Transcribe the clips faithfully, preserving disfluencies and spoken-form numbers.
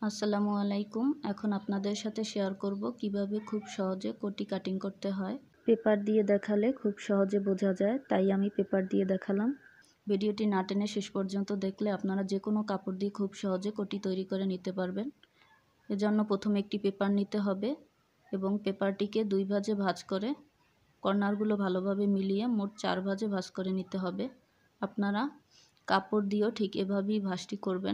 আসসালামু আলাইকুম। এখন আপনাদের সাথে শেয়ার করব কিভাবে খুব সহজে কোটি কাটিং করতে হয়। পেপার দিয়ে দেখালে খুব সহজে বোঝা যায়, তাই আমি পেপার দিয়ে দেখালাম। ভিডিওটি না টেনে শেষ পর্যন্ত দেখলে আপনারা যে কোনো কাপড় দিয়ে খুব সহজে কোটি তৈরি করে নিতে পারবেন। এজন্য প্রথমে একটি পেপার নিতে হবে এবং পেপারটিকে দুই ভাঁজে ভাঁজ করে কর্নারগুলো ভালোভাবে মিলিয়ে মোট চার ভাঁজে ভাঁজ করে নিতে হবে। আপনারা কাপড় দিয়েও ঠিক এভাবেই ভাঁজটি করবেন।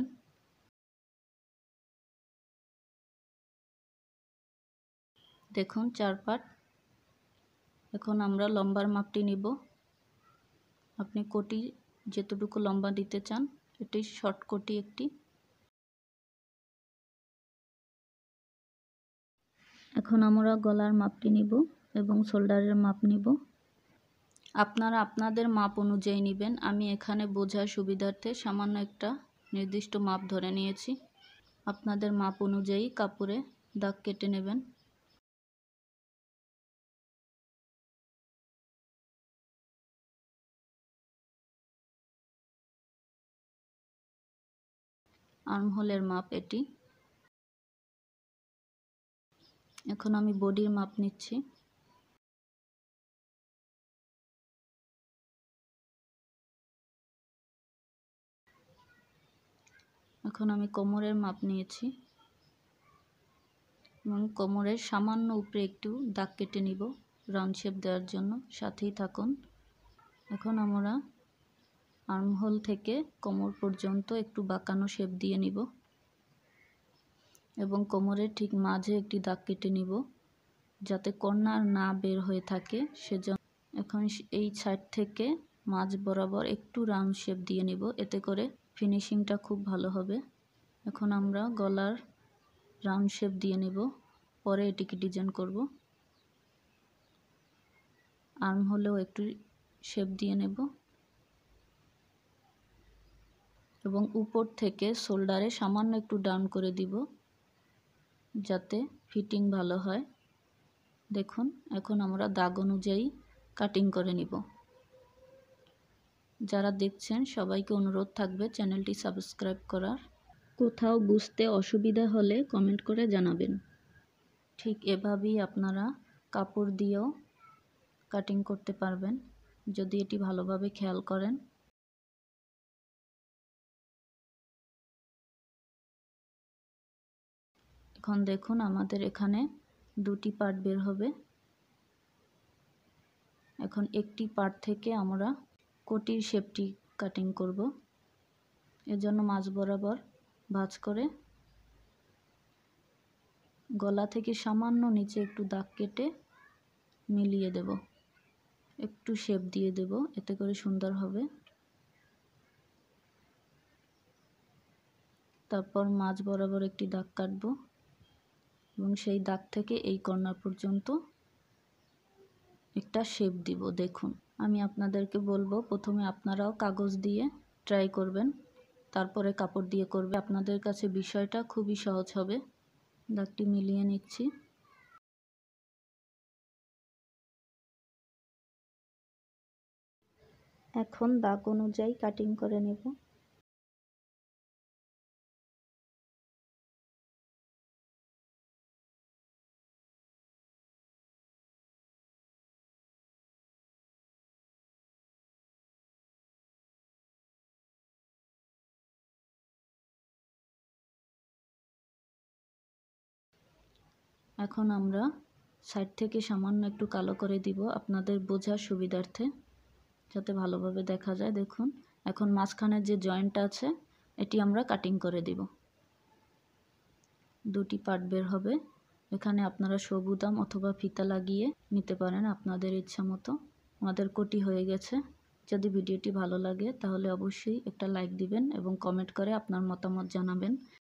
দেখুন চার পাট। এখন আমরা লম্বার মাপটি নিব। আপনি কোটি যতটুকু লম্বা দিতে চান, এটি শর্ট কোটি একটি। এখন আমরা গলার মাপটি নিব এবং শোল্ডারের মাপ নিব। আপনারা আপনাদের মাপ অনুযায়ী নেবেন। আমি এখানে বোঝার সুবিধার্থে সামান্য একটা নির্দিষ্ট মাপ ধরে নিয়েছি। আপনাদের মাপ অনুযায়ী কাপড়ে দাগ কেটে নেবেন। আর্মহোলের মাপ এটি। এখন আমি বডির মাপ নিচ্ছি। এখন আমি কোমরের মাপ নিয়েছি এবং কোমরের সামান্য উপরে একটু দাগ কেটে নিব রাউন্ড শেপ দেওয়ার জন্য। সাথেই থাকুন। এখন আমরা আর্মহোল থেকে কোমর পর্যন্ত একটু বাঁকানো শেপ দিয়ে নিব এবং কোমরের ঠিক মাঝে একটি দাগ কেটে নিব যাতে কর্নার না বের হয়ে থাকে সেজন্য। এখন এই সাইড থেকে মাঝ বরাবর একটু রাউন্ড শেপ দিয়ে নিব, এতে করে ফিনিশিংটা খুব ভালো হবে। এখন আমরা গলার রাউন্ড শেপ দিয়ে নেব, পরে এটিকে ডিজাইন করব। আর্মহোলেও একটু শেপ দিয়ে নেব এবং উপর থেকে শোল্ডারে সামান্য একটু ডাউন করে দিব যাতে ফিটিং ভালো হয়। দেখুন এখন আমরা দাগ অনুযায়ী কাটিং করে নিব। যারা দেখছেন সবাইকে অনুরোধ থাকবে চ্যানেলটি সাবস্ক্রাইব করার। কোথাও বুঝতে অসুবিধা হলে কমেন্ট করে জানাবেন। ঠিক এভাবেই আপনারা কাপড় দিয়েও কাটিং করতে পারবেন যদি এটি ভালোভাবে খেয়াল করেন। এখন দেখুন আমাদের এখানে দুটি পার্ট বের হবে। এখন একটি পার্ট থেকে আমরা কোটির শেপটি কাটিং করব। এজন্য মাঝ বরাবর ভাঁজ করে গলা থেকে সামান্য নিচে একটু দাগ কেটে মিলিয়ে দেব, একটু শেপ দিয়ে দেব, এতে করে সুন্দর হবে। তারপর মাঝ বরাবর একটি দাগ কাটব এবং সেই দাগ থেকে এই কর্নার পর্যন্ত একটা শেপ দিব। দেখুন আমি আপনাদেরকে বলবো প্রথমে আপনারাও কাগজ দিয়ে ট্রাই করবেন, তারপরে কাপড় দিয়ে করবে। আপনাদের কাছে বিষয়টা খুবই সহজ হবে। দাগটি মিলিয়ে নিচ্ছি। এখন দাগ অনুযায়ী কাটিং করে নেব। এখন আমরা সাইড থেকে সামান্য একটু কালো করে দিব আপনাদের বোঝার সুবিধার্থে, যাতে ভালোভাবে দেখা যায়। দেখুন এখন মাঝখানের যে জয়েন্টটা আছে এটি আমরা কাটিং করে দিব। দুটি পার্ট বের হবে। এখানে আপনারা সবুদাম অথবা ফিতা লাগিয়ে নিতে পারেন আপনাদের ইচ্ছা মতো। আমাদের কোটি হয়ে গেছে। যদি ভিডিওটি ভালো লাগে তাহলে অবশ্যই একটা লাইক দিবেন এবং কমেন্ট করে আপনার মতামত জানাবেন।